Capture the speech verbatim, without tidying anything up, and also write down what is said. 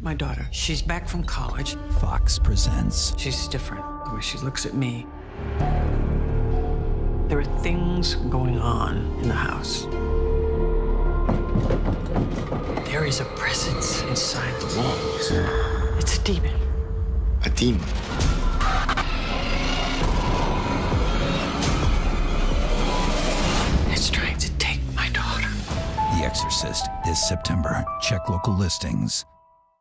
My daughter, she's back from college. Fox presents. She's different, the way she looks at me. There are things going on in the house. There is a presence inside the walls. It's a demon. A demon? It's trying to take my daughter. The Exorcist this September. Check local listings.